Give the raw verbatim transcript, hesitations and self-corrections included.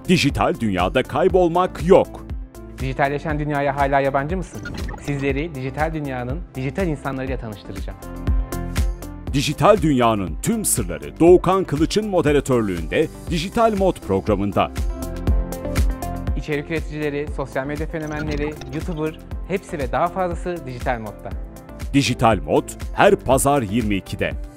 Dijital dünyada kaybolmak yok. Dijitalleşen dünyaya hala yabancı mısın? Sizleri dijital dünyanın dijital insanlarıyla tanıştıracağım. Dijital dünyanın tüm sırları Doğukan Kılıç'ın moderatörlüğünde Dijital Mod programında. İçerik üreticileri, sosyal medya fenomenleri, YouTuber, hepsi ve daha fazlası dijital modda. Dijital Mod her pazar yirmi ikide.